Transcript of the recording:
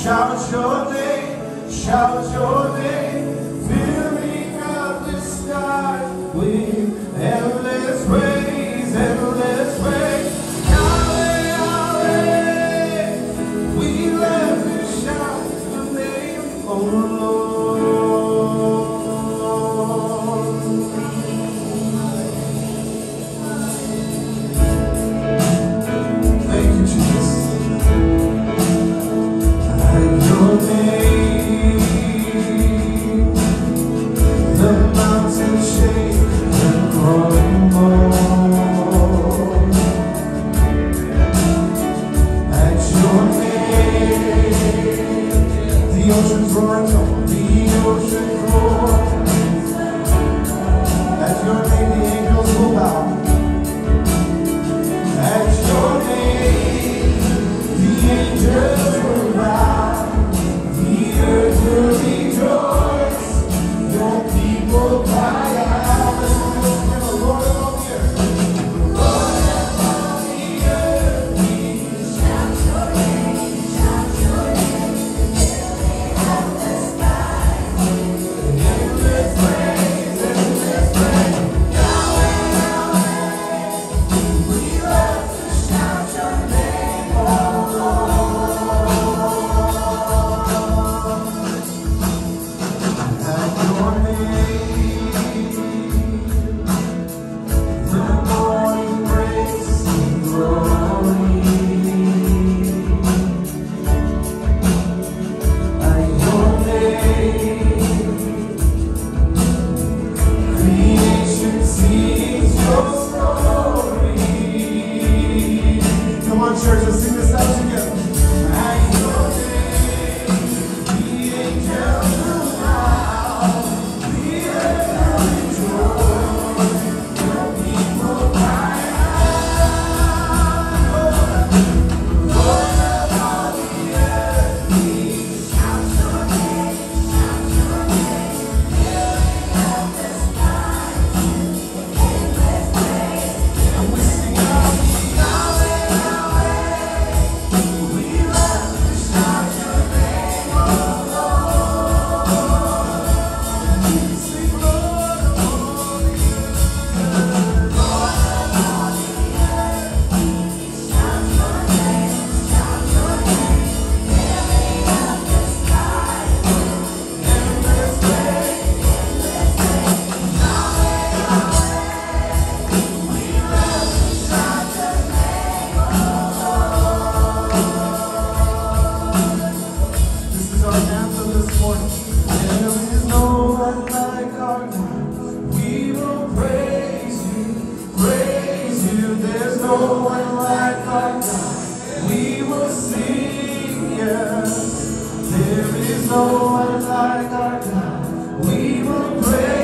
Shout your name, filling up the sky with endless praise, endless praise. Yahweh, Yahweh, we love to shout your name, oh Lord. Thank you, Jesus. Your name, the mountains shake and crumble. At your name, the oceans roar and tumble, the ocean roars. At your name, the angels will bow. At your name, the angels will bow. The earth will rejoice, your people cry out. Listen to the Lord of all the earth. The Lord of all the earth, we shout your name, filling up the sky. Endless praise, endless praise. Yahweh, Yahweh, we love to shout your name, oh Lord. Come on, church, let's sing this out together. At your name, the angels will bow, the earth will rejoice, your people cry out. Lord of all the earth, we shout your name, filling up the sky, endless praise. And we sing out, Yahweh, Yahweh, we love to shout your name, oh Lord. Sing, Lord of all the earth, Lord of all the earth, we shout your name, filling up the sky, endless praise, endless praise. Yahweh, Yahweh, we love to shout your name, oh Lord. This is our anthem this morning. There is no one like our God. We will praise you, praise you. There's no one like our God. We will sing, yes. There is no one like our God. We will praise